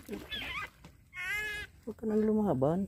Huwag ka nang lumaban.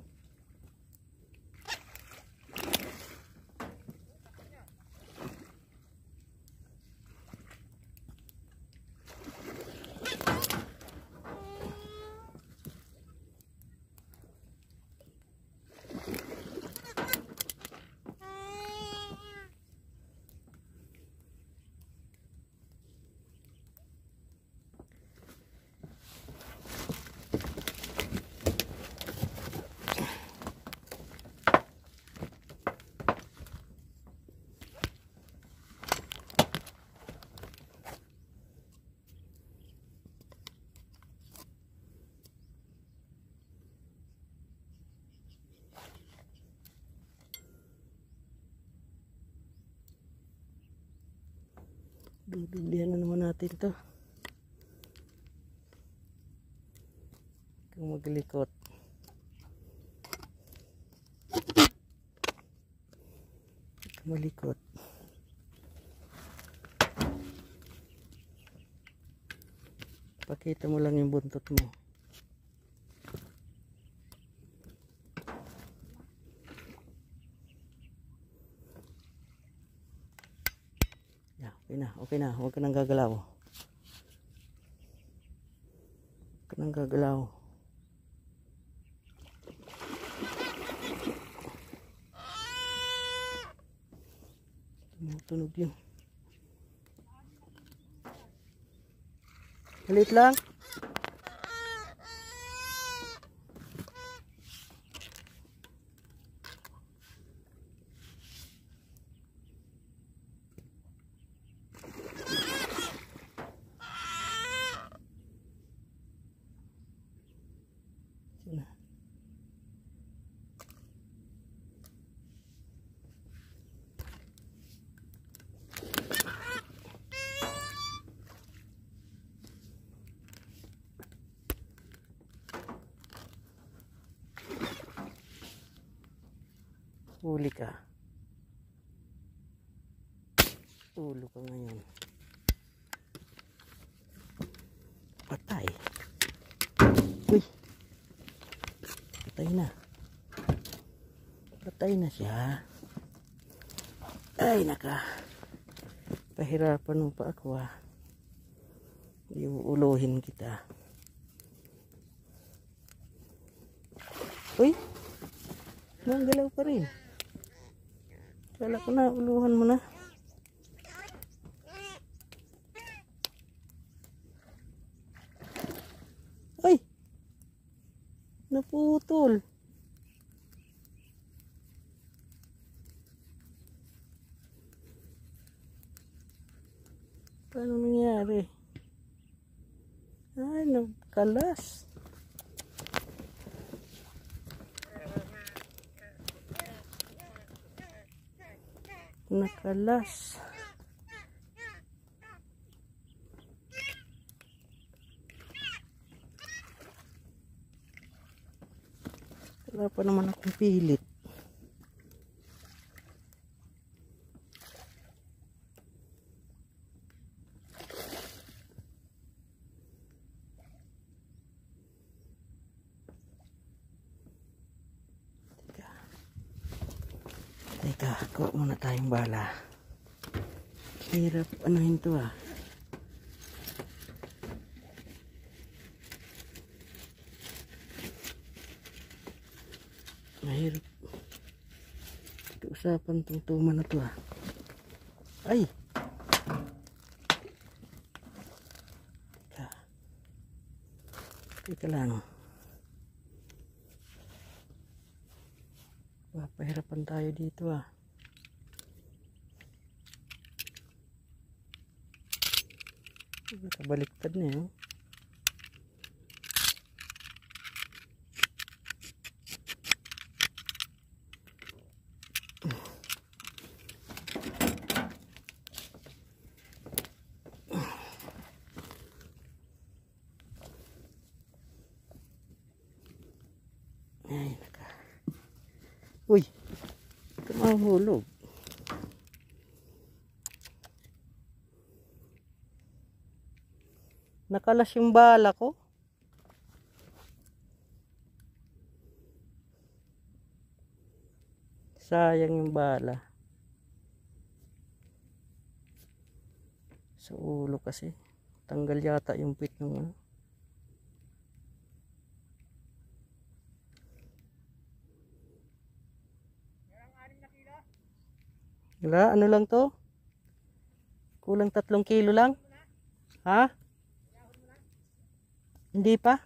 Dudublihan na naman natin to. Kung maglikot. Malikot. Pakita mo lang yung buntot mo. Okay na, huwag ka nang gagalaw. Huwag ka nang gagalaw. Tumutunog yun. Halit lang. Huli ka. Ulo ka ngayon. Patay. Uy. Patay na. Patay na siya. Ay, naka. Pahirapan mo pa ako ah. Iuuluhin kita. Uy. Manggalaw pa rin. Kala ko na, uluhan mo na. Ay! Naputol. Paano nangyari? Ay, nagkalas. Nakalas. Wala pa naman akong pilit. Teka, kuha muna tayong bala. Hirap anuhin to ah. Mahirap. Usapan tong tuma na to ah. Ay! Teka lang. Pahirapan tayo dito ah. Baliktad na yun. Ay, naka. Uy, ito mahulog. Nakalas yung bala ko. Sayang yung bala. Sa ulo kasi. Tanggal yata yung pit ng ano. Wala, ano lang to? Kulang 3 kilo lang. Ha? Hindi pa.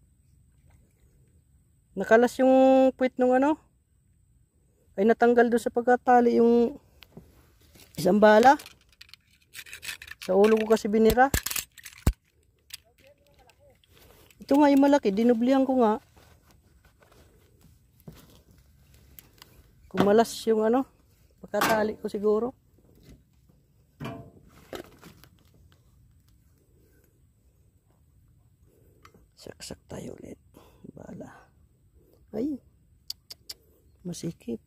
Nakalas yung puwit nung ano. Ay natanggal doon sa pagkatali yung isang bala. Sa ulo ko kasi binira. Ito nga yung malaki. Dinublihan ko nga. Kumalas yung ano. Pagkatali ko siguro. Saksak tayo ulit. Bala. Ay. Masikip.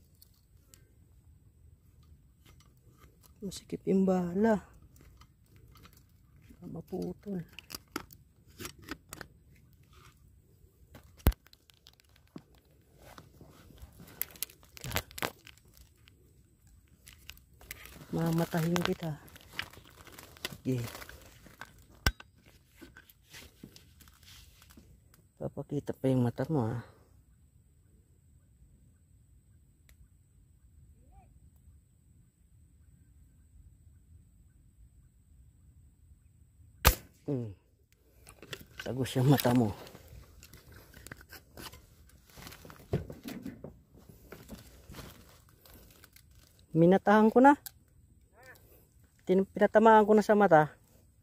Masikip yung bala. Maputol. Mamatahin kita. Sige. Papakita pa yung mata mo ha. Tagos yung mata mo. Minatahan ko na. Pinatamaan ko na sa mata.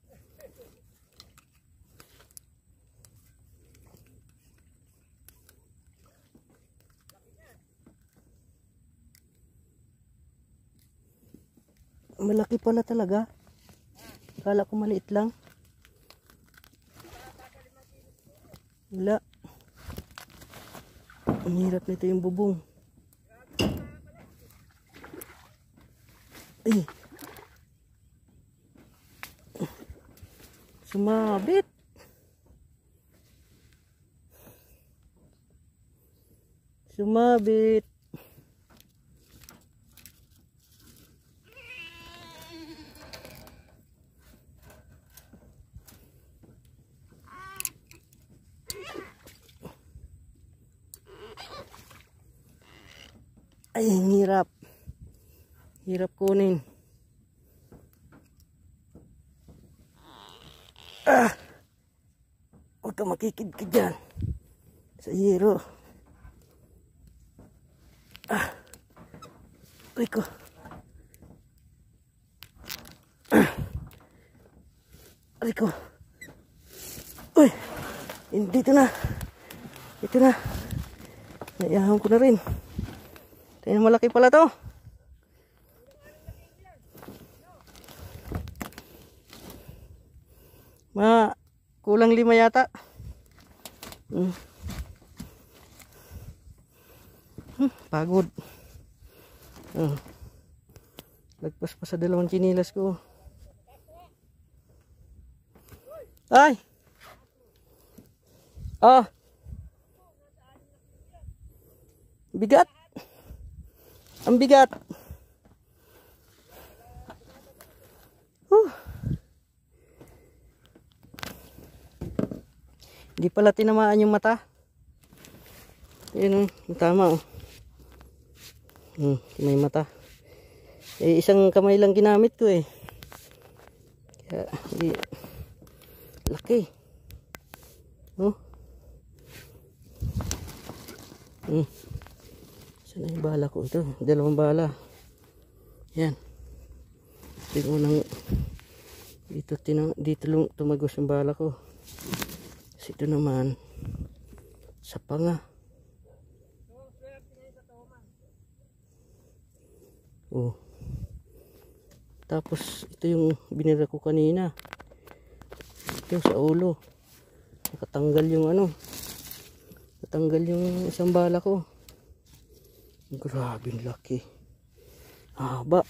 Malaki pala talaga. Akala ko maliit lang. Wala. Ang hirap nito yung bubong. Ay. Sumabit. Sumabit. Ay, ang hirap. Hirap kunin. Huwag ka makikid-kid dyan. Sa hero. Uy ko. Uy ko. Uy. Dito na. Ito na. Naiyahan ko na rin. Tingnan, malaki pala to. Kulang 5 yata. Pagod. Lagpas pa sa 2 chinilas ko. Ay. Bigat. Ang bigat. Hindi pala tinamaan yung mata. Yun, tama. May mata. Isang kamay lang ginamit ko eh. Kaya, laki. Saan na yung bala ko? Ito, 2 bala. Yan. Tingnan nang dito tumagos yung bala ko. Kasi ito naman sa panga. Tapos ito yung binira ko kanina. Ito sa ulo. Nakatanggal yung ano. Natanggal yung isang bala ko. Grabe laki. Haba.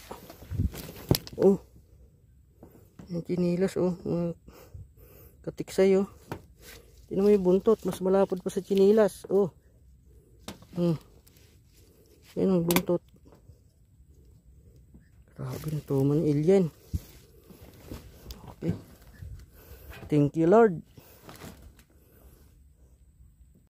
Yung chinilas katiksay Tingnan mo yung buntot, mas malapad pa sa chinilas. Yan ang buntot. Grabe na to man alien. Okay. Thank you Lord.